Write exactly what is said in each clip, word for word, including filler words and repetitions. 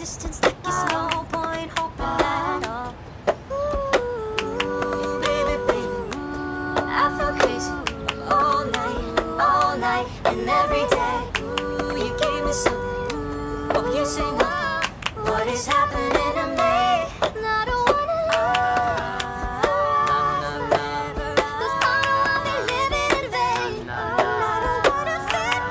distance like it's no point hoping at all. Ooh, baby, baby, I feel crazy all night, all night and every day. Ooh, you gave me something. Oh, you say no. What is happening to me? And I don't wanna live forever, 'cause I know I'll be living in vain. And I don't wanna feel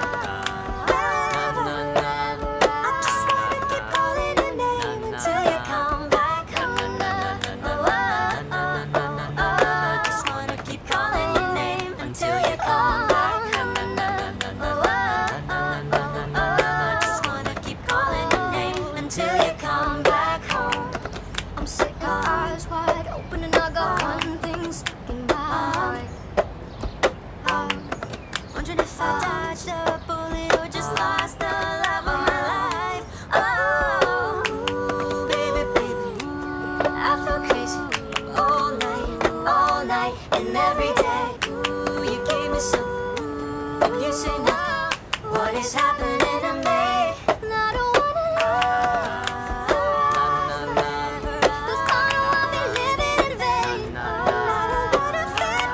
forever. I just wanna keep calling your name until you come back home. Oh, oh, oh, oh, oh. Just wanna keep calling your name until you come back home. Oh, oh, oh, oh, oh. Just wanna keep calling your name until you come back home. I'm sick of eyes wide open and I got one thing stuck in my heart. I'm wondering if I dodged a bullet or just lost the love of my life. Oh, baby, baby, I feel crazy all night, all night and every day. Ooh, you gave me something. Oh, you say no. What is happening to me? And I don't wanna live forever, 'cause I know I'll be living in vain. And I don't wanna feel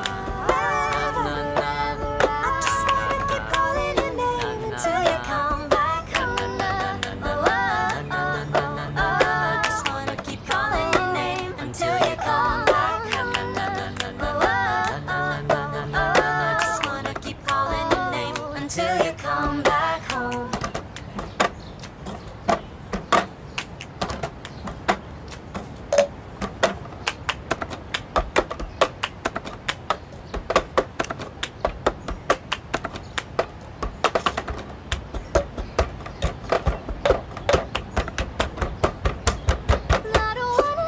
forever. I just wanna keep calling your name until you come back home. Oh, oh, oh, oh, oh. Just wanna keep calling your name until you come back home. Oh, oh, oh, oh, oh. Just wanna keep calling your name until you come back home. And I don't wanna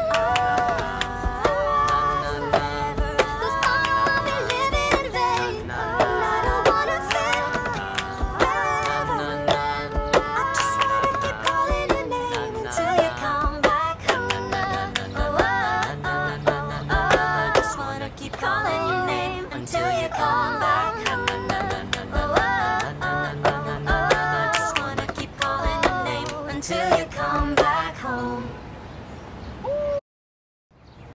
live forever, 'cause I know I'll be living in vain. And I don't wanna feel forever. I just wanna keep calling your name until you come back home. Oh, oh, oh, oh, oh. Just wanna keep calling your name until you come back home.